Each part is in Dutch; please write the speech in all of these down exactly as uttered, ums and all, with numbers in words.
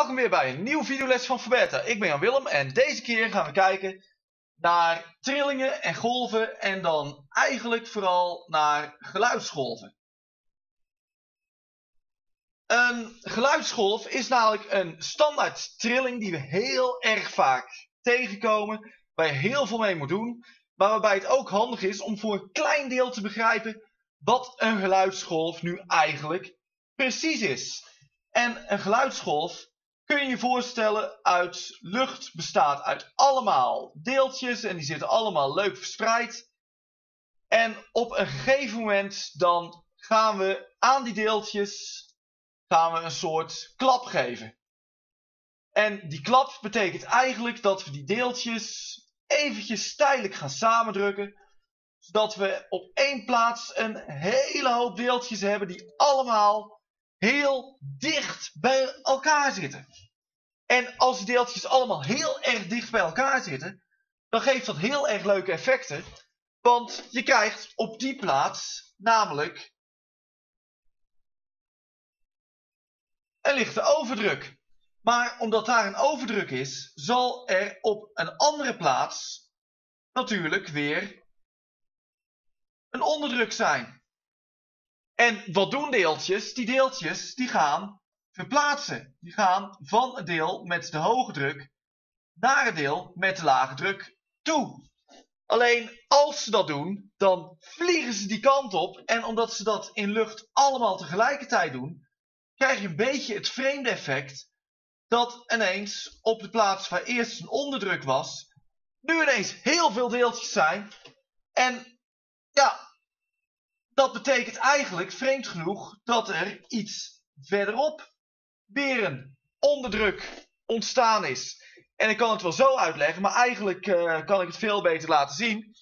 Welkom weer bij een nieuwe videoles van Forbeta. Ik ben Jan Willem en deze keer gaan we kijken naar trillingen en golven en dan eigenlijk vooral naar geluidsgolven. Een geluidsgolf is namelijk een standaard trilling die we heel erg vaak tegenkomen, waar je heel veel mee moet doen, maar waarbij het ook handig is om voor een klein deel te begrijpen wat een geluidsgolf nu eigenlijk precies is. En een geluidsgolf kun je je voorstellen uit lucht, bestaat uit allemaal deeltjes en die zitten allemaal leuk verspreid. En op een gegeven moment dan gaan we aan die deeltjes gaan we een soort klap geven. En die klap betekent eigenlijk dat we die deeltjes eventjes tijdelijk gaan samendrukken, zodat we op één plaats een hele hoop deeltjes hebben die allemaal heel dicht bij elkaar zitten. En als die deeltjes allemaal heel erg dicht bij elkaar zitten, dan geeft dat heel erg leuke effecten. Want je krijgt op die plaats namelijk een lichte overdruk. Maar omdat daar een overdruk is, zal er op een andere plaats natuurlijk weer een onderdruk zijn. En wat doen deeltjes? Die deeltjes die gaan verplaatsen. Die gaan van het deel met de hoge druk naar het deel met de lage druk toe. Alleen als ze dat doen, dan vliegen ze die kant op. En omdat ze dat in lucht allemaal tegelijkertijd doen, krijg je een beetje het vreemde effect dat ineens op de plaats waar eerst een onderdruk was, nu ineens heel veel deeltjes zijn. En ja, dat betekent eigenlijk, vreemd genoeg, dat er iets verderop weer een onderdruk ontstaan is. En ik kan het wel zo uitleggen, maar eigenlijk uh, kan ik het veel beter laten zien.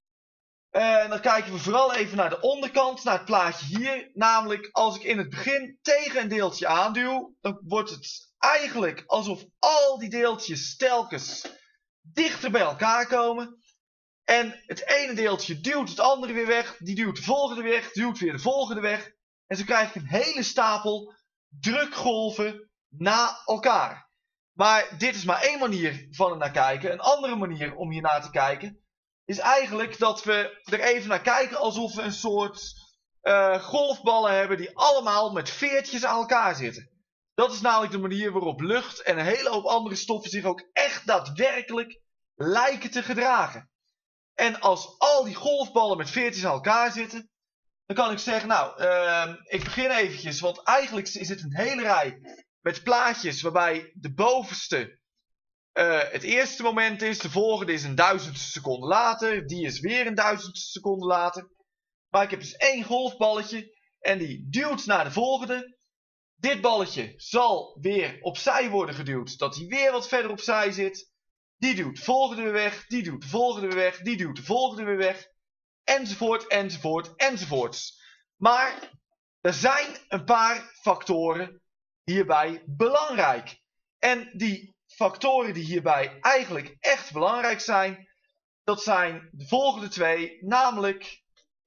Uh, en dan kijken we vooral even naar de onderkant, naar het plaatje hier. Namelijk, als ik in het begin tegen een deeltje aanduw, dan wordt het eigenlijk alsof al die deeltjes telkens dichter bij elkaar komen. En het ene deeltje duwt het andere weer weg, die duwt de volgende weg, duwt weer de volgende weg. En zo krijg je een hele stapel drukgolven na elkaar. Maar dit is maar één manier van er naar kijken. Een andere manier om hier naar te kijken is eigenlijk dat we er even naar kijken alsof we een soort uh, golfballen hebben die allemaal met veertjes aan elkaar zitten. Dat is namelijk de manier waarop lucht en een hele hoop andere stoffen zich ook echt daadwerkelijk lijken te gedragen. En als al die golfballen met veertjes aan elkaar zitten, dan kan ik zeggen, nou, uh, ik begin eventjes, want eigenlijk is het een hele rij met plaatjes waarbij de bovenste uh, het eerste moment is, de volgende is een duizendste seconde later, die is weer een duizendste seconde later. Maar ik heb dus één golfballetje en die duwt naar de volgende. Dit balletje zal weer opzij worden geduwd, zodat hij weer wat verder opzij zit. Die duwt de volgende weer weg, die duwt de volgende weer weg, die duwt de volgende weer weg. Enzovoort, enzovoort, enzovoorts. Maar er zijn een paar factoren hierbij belangrijk. En die factoren die hierbij eigenlijk echt belangrijk zijn, dat zijn de volgende twee. Namelijk,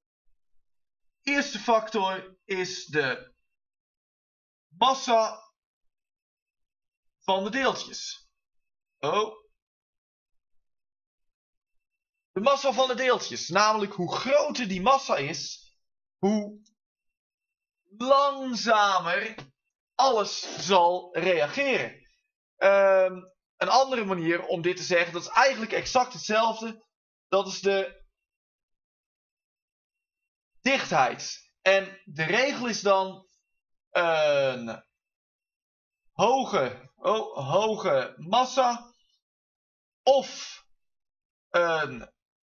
de eerste factor is de massa van de deeltjes. Oh. De massa van de deeltjes, namelijk hoe groter die massa is, hoe langzamer alles zal reageren. Um, een andere manier om dit te zeggen, dat is eigenlijk exact hetzelfde. Dat is de dichtheid. En de regel is dan een hoge, oh, hoge massa of een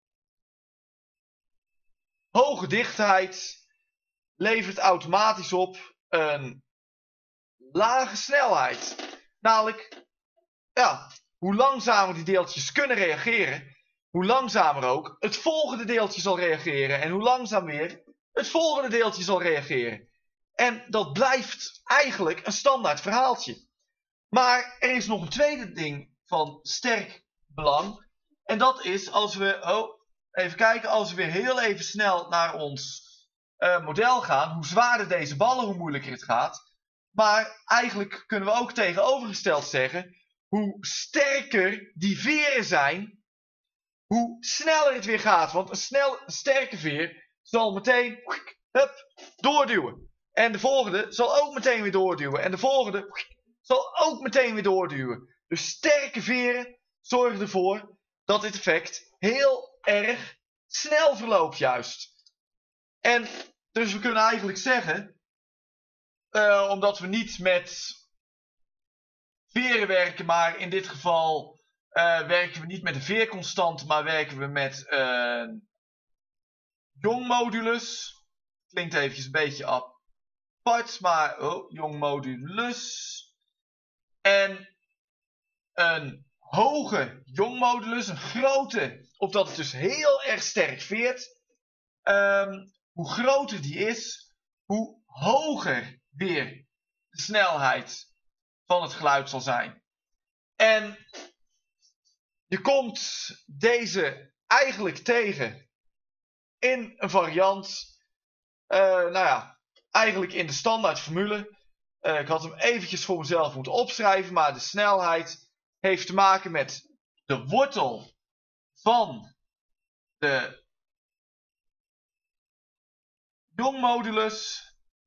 hoge dichtheid levert automatisch op een lage snelheid. Namelijk, ja, hoe langzamer die deeltjes kunnen reageren, hoe langzamer ook het volgende deeltje zal reageren. En hoe langzaam weer het volgende deeltje zal reageren. En dat blijft eigenlijk een standaard verhaaltje. Maar er is nog een tweede ding van sterk belang. En dat is als we, oh, even kijken, als we weer heel even snel naar ons uh, model gaan. Hoe zwaarder deze ballen, hoe moeilijker het gaat. Maar eigenlijk kunnen we ook tegenovergesteld zeggen, hoe sterker die veren zijn, hoe sneller het weer gaat. Want een snel, sterke veer zal meteen hup, doorduwen. En de volgende zal ook meteen weer doorduwen. En de volgende zal ook meteen weer doorduwen. Dus sterke veren zorgen ervoor dat dit effect heel erg snel verloopt juist. En dus we kunnen eigenlijk zeggen, uh, omdat we niet met veren werken, maar in dit geval uh, werken we niet met een veerconstante, maar werken we met een uh, Young-modulus. Klinkt eventjes een beetje apart, maar oh, Young-modulus. En een hoge Young-modulus, een grote, opdat het dus heel erg sterk veert. Um, hoe groter die is, hoe hoger weer de snelheid van het geluid zal zijn. En je komt deze eigenlijk tegen in een variant, uh, nou ja, eigenlijk in de standaard formule. Uh, ik had hem eventjes voor mezelf moeten opschrijven, maar de snelheid heeft te maken met de wortel van de Young-modulus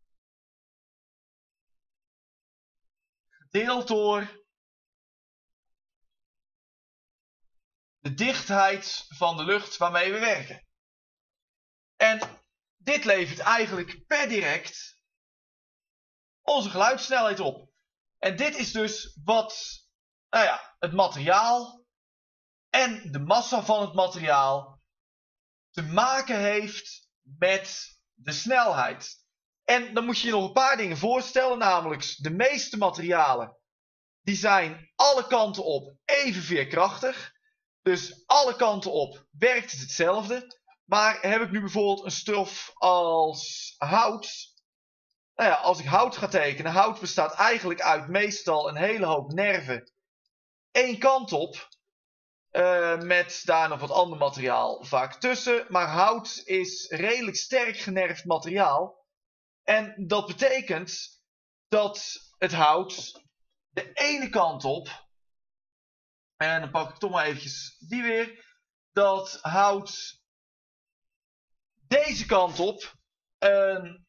gedeeld door de dichtheid van de lucht waarmee we werken. En dit levert eigenlijk per direct onze geluidssnelheid op. En dit is dus wat, nou ja, het materiaal en de massa van het materiaal te maken heeft met de snelheid. En dan moet je je nog een paar dingen voorstellen, namelijk de meeste materialen die zijn alle kanten op even veerkrachtig. Dus alle kanten op werkt het hetzelfde. Maar heb ik nu bijvoorbeeld een stof als hout. Nou ja, als ik hout ga tekenen, hout bestaat eigenlijk uit meestal een hele hoop nerven. Eén kant op. Uh, met daar nog wat ander materiaal vaak tussen. Maar hout is redelijk sterk generfd materiaal. En dat betekent dat het hout de ene kant op. En dan pak ik toch maar eventjes die weer. Dat hout deze kant op een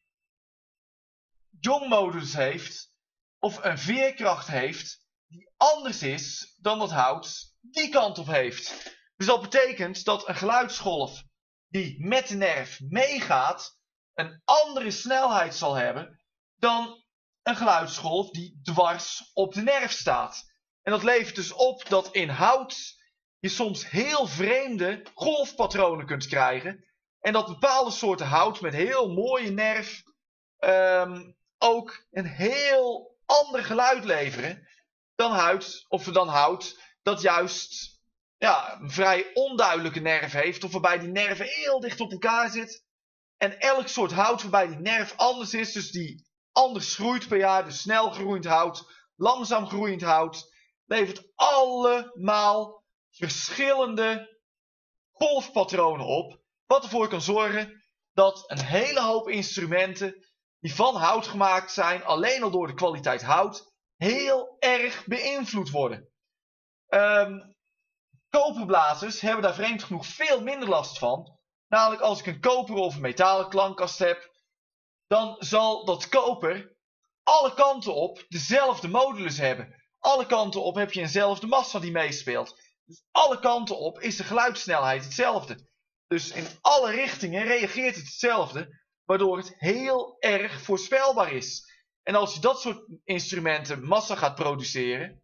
Young-modulus heeft. Of een veerkracht heeft. Die anders is dan dat hout die kant op heeft. Dus dat betekent dat een geluidsgolf die met de nerf meegaat een andere snelheid zal hebben dan een geluidsgolf die dwars op de nerf staat. En dat levert dus op dat in hout je soms heel vreemde golfpatronen kunt krijgen. En dat bepaalde soorten hout met heel mooie nerf um, ook een heel ander geluid leveren dan hout, of dan hout dat juist ja, een vrij onduidelijke nerf heeft. Of waarbij die nerven heel dicht op elkaar zit. En elk soort hout waarbij die nerf anders is. Dus die anders groeit per jaar. Dus snel groeiend hout, langzaam groeiend hout. Levert allemaal verschillende golfpatronen op. Wat ervoor kan zorgen dat een hele hoop instrumenten die van hout gemaakt zijn, alleen al door de kwaliteit hout, heel erg beïnvloed worden. Um, koperblazers hebben daar vreemd genoeg veel minder last van. Namelijk als ik een koper of een metalen klankkast heb, dan zal dat koper alle kanten op dezelfde modulus hebben. Alle kanten op heb je eenzelfde massa die meespeelt. Dus alle kanten op is de geluidssnelheid hetzelfde. Dus in alle richtingen reageert het hetzelfde, waardoor het heel erg voorspelbaar is. En als je dat soort instrumenten massa gaat produceren,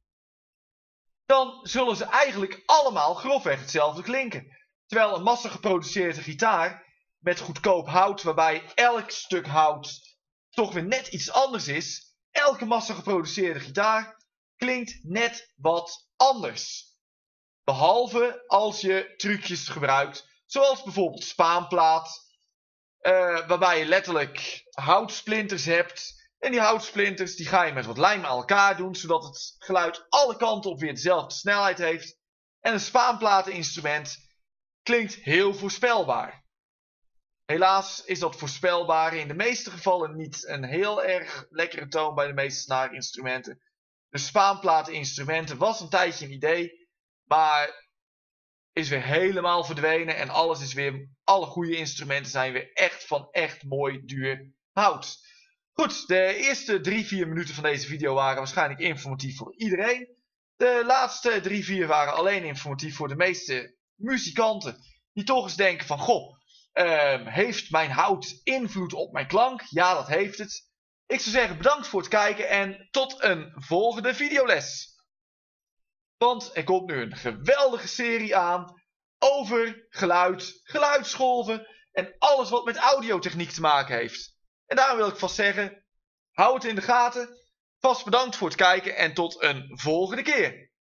dan zullen ze eigenlijk allemaal grofweg hetzelfde klinken. Terwijl een massa geproduceerde gitaar met goedkoop hout, waarbij elk stuk hout toch weer net iets anders is, elke massa geproduceerde gitaar klinkt net wat anders. Behalve als je trucjes gebruikt, zoals bijvoorbeeld spaanplaat, uh, waarbij je letterlijk houtsplinters hebt. En die houtsplinters die ga je met wat lijm aan elkaar doen, zodat het geluid alle kanten op weer dezelfde snelheid heeft. En een spaanplateninstrument klinkt heel voorspelbaar. Helaas is dat voorspelbaar. In de meeste gevallen niet een heel erg lekkere toon bij de meeste snaarinstrumenten. De spaanplaatinstrumenten was een tijdje een idee, maar is weer helemaal verdwenen en alles is weer, alle goede instrumenten zijn weer echt van echt mooi duur hout. Goed, de eerste drie vier minuten van deze video waren waarschijnlijk informatief voor iedereen. De laatste drie vier waren alleen informatief voor de meeste muzikanten die toch eens denken van goh, uh, heeft mijn hout invloed op mijn klank? Ja, dat heeft het. Ik zou zeggen bedankt voor het kijken en tot een volgende videoles. Want er komt nu een geweldige serie aan over geluid, geluidsgolven en alles wat met audiotechniek te maken heeft. En daarom wil ik vast zeggen, hou het in de gaten. Vast bedankt voor het kijken en tot een volgende keer.